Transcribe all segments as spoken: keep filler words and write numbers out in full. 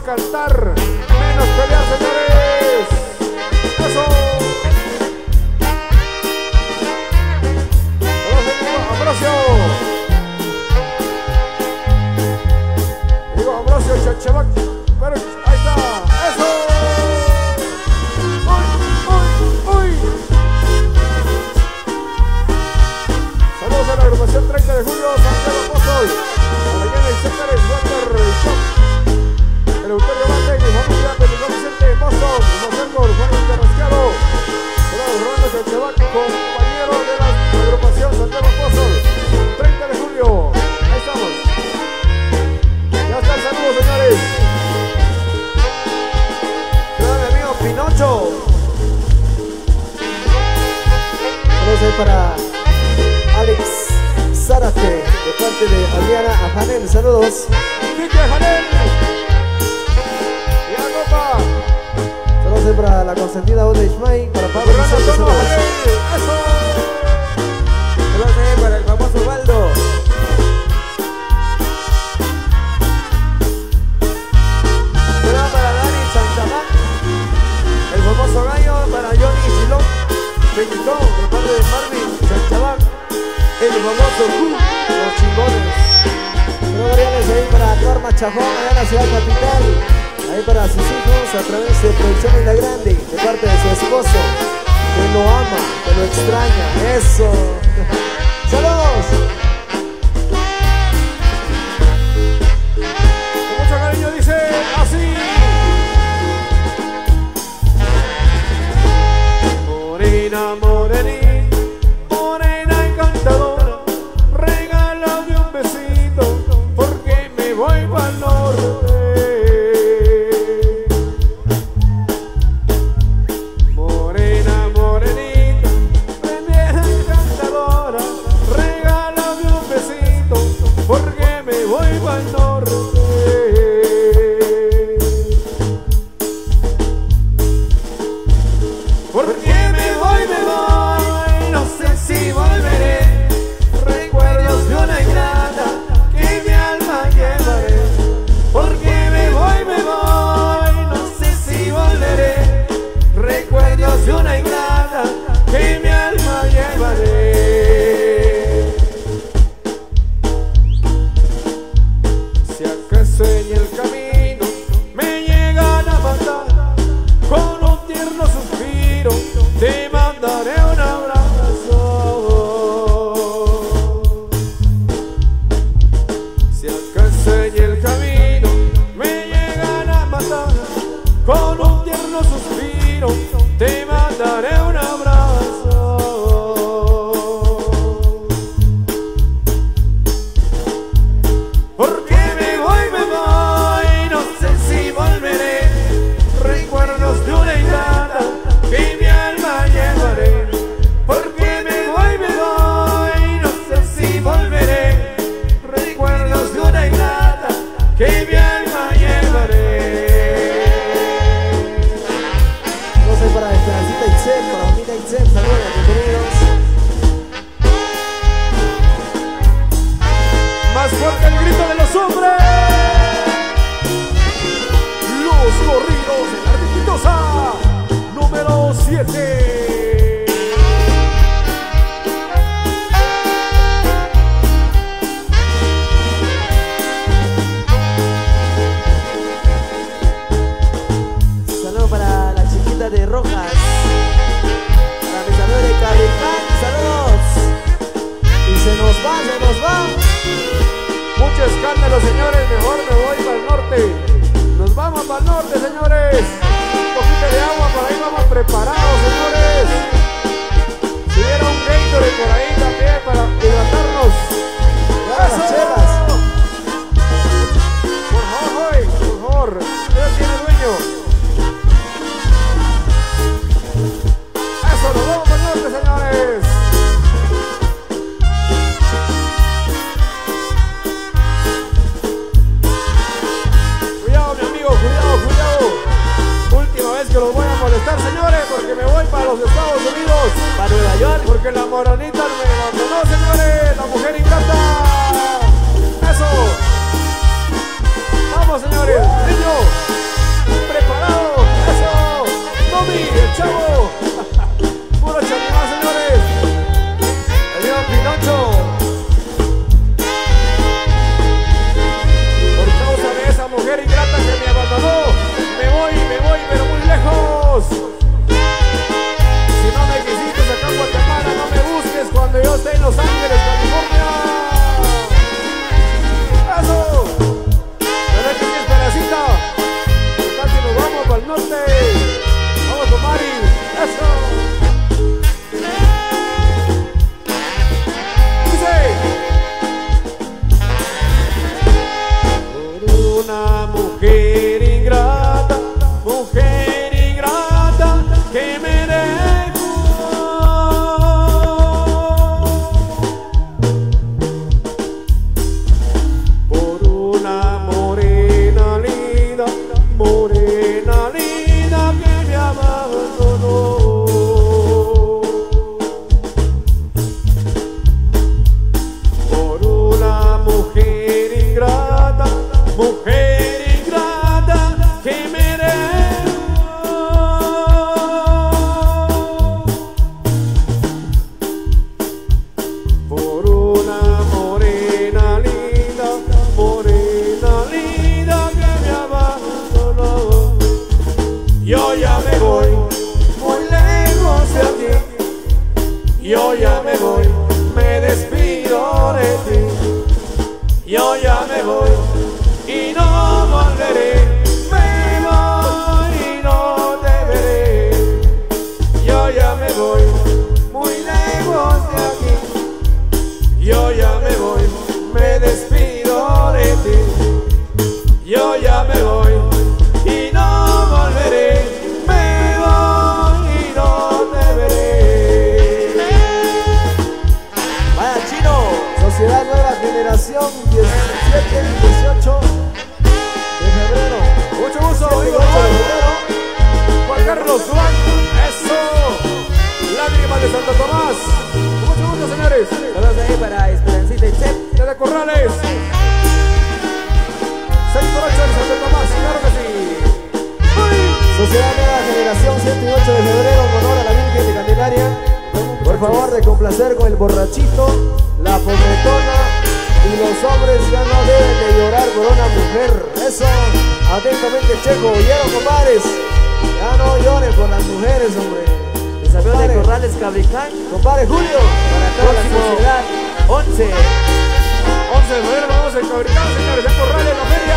cantar, menos pelear, señores. Eso. Ambrosio. Digo Ambrosio Chachabac. Pero ahí está. Eso. Uy, uy, uy. Saludos a la agrupación treinta de julio, Santiago Apóstol. Allá en el Césares Water Shop. El Euterio Bande, mi familia, Peligón Vicente, Boston, Mozarcor, Juan Carrasqueado. Hola, Rolando Chachabac, compañero de la agrupación Santiago Apóstol. treinta de julio. Ahí estamos. Ya está el saludo, señores. Hola, mi amigo Pinocho. Saludos ahí para Alex Zárate, de parte de Adriana Ajanel. Saludos. Kike Ajanel. Ya, copa. Saludos ahí para la consentida Oda Ismail, para Pablo Fernando Vicente. Tono Saludos. Ajanel. Eso. Saludos ahí para el famoso Waldo. Saludos para Dani Santamán, el famoso gallo, para Johnny Silón, Peñicón, de parte de Marvin Santamán, el famoso Q, los chingones. Saludos variales ahí para Norma Chajón, allá en la ciudad capital. Ahí para sus hijos a través de Producción Isla Grande, de parte de su esposo, que lo ama, que lo extraña. Eso. ¡Saludos! Con mucho cariño dice así. Morena, morenita, morena encantadora, regálame un besito porque me voy pa'l norte. Morena, morenita, morena encantadora, regálame un besito porque me voy pa'l norte. Porque me voy, me voy, no sé si volveré. Recuerdos de una ingrata que mi alma llevaré. Porque me voy, me voy, no sé si volveré. Recuerdos de una ingrata que mi alma llevaré. Si acaso en el camino me llegan a matar, con un tierno suspiro te mandaré un abrazo. Si acaso en el camino me llegan a matar, con un tierno suspiro te mandaré un abrazo. Porque me voy, me voy, no sé si volveré. Recuerdos de una ingrata que mi alma llevaré. Porque me voy, me voy, no sé si volveré. Recuerdos de una ingrata que mi alma llevaré. No sé para Esperancita Itzem, para Omida Itzem, saludos, bienvenidos. Más fuerte el grito de los hombres. Los corridos de la Riquitosa número siete. Saludos para la chiquita de Rojas, para mis amigos de Cabecán, saludos. Y se nos va, se nos va. Mucho escándalo, señores. Mejor me voy para el norte. Nos vamos para el norte, señores. Un poquito de agua, por ahí vamos preparados, señores. Si hubiera un Gatorade por ahí también para hidratarnos. Ya las chelas. Por favor, por favor. Ya tiene dueño. Eso, nos vamos para el norte, señores. Cuidado, mi amigo, cuidado, cuidado. Última vez que los voy a molestar, señores, porque me voy para los Estados Unidos, Para Nueva York. porque la moranita me abandonó, señores. La mujer ingrata. Eso. Vamos, señores. Niño. celebración siete y ocho de febrero en honor a la Virgen de Candelaria. Por favor, de complacer con el borrachito, la pobretona y los hombres ya no deben de llorar por una mujer. Eso, atentamente, Checo. ¿Oyeron, compadres? Ya no lloren por las mujeres, hombre. Isabel de Corrales Cabricán. Compadre Julio, para toda la sociedad. once. once de febrero vamos a Cabricán, señores, en Corrales, la feria.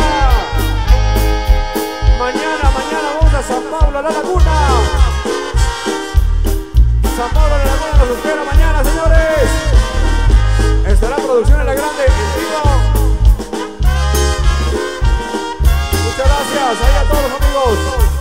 Mañana, mañana vamos a San Pablo, a la Laguna. San Pablo, a la Laguna nos espera mañana, señores. Estará producción en la grande, en vivo. Muchas gracias, ahí a todos los amigos.